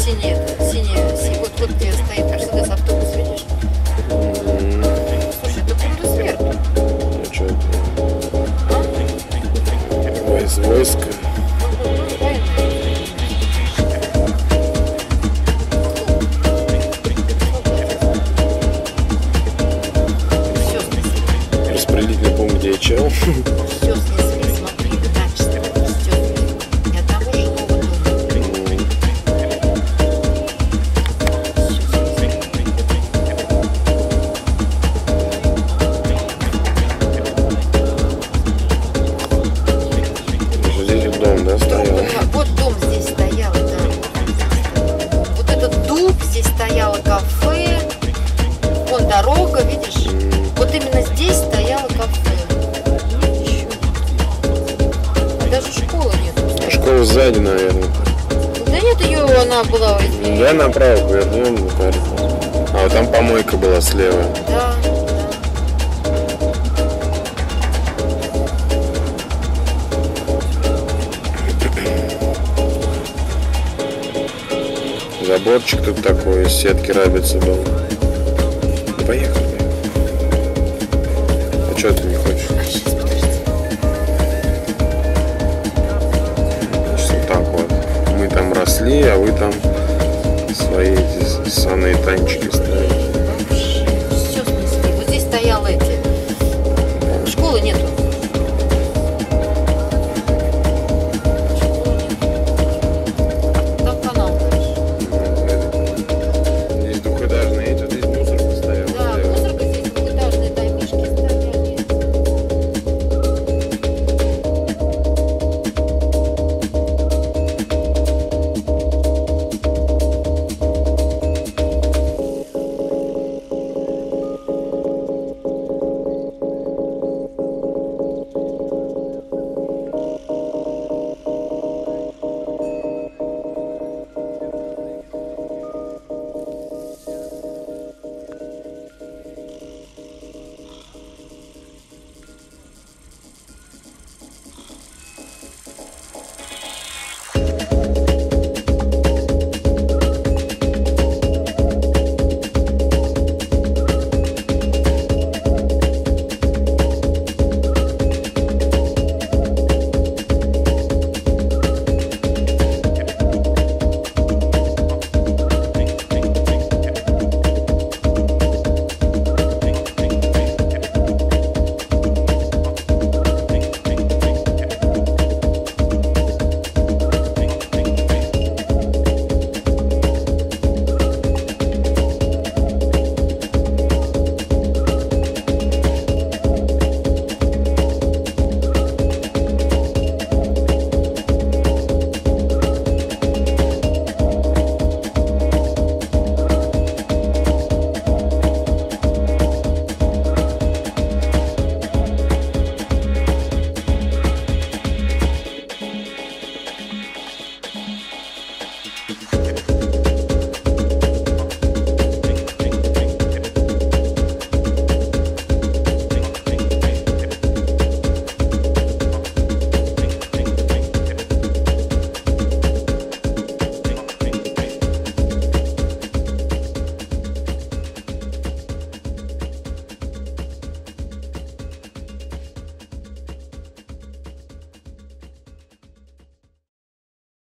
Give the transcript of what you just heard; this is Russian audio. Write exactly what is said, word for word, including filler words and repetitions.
синий, синий, синий, вот, вот где стоит Мерседес автобус, видишь? Mm. Слушай, это круто сверху. Ну что это? А? Войс, войска. Распределительный пункт, где я чел. Все снесли, смотри, качество, все. Ни одного жилого дома. Здесь дом, да, стоял? Вот дом здесь стоял, да. Вот этот дуб, здесь стояло кафе. Вон дорога, видишь? Вот именно здесь стояло кафе. А даже школы нет. Школа сзади, наверное. Да нет, ее она была. Да, направо повернем на карту. А вот там помойка была слева. Да. Заборчик тут такой, из сетки рабицы был. Поехали. А что ты не хочешь? А сейчас, подожди. Значит, вот так вот. Мы там росли, а вы там свои эти санные танчики ставите. Вообще, все снесли. Вот здесь стоял эти.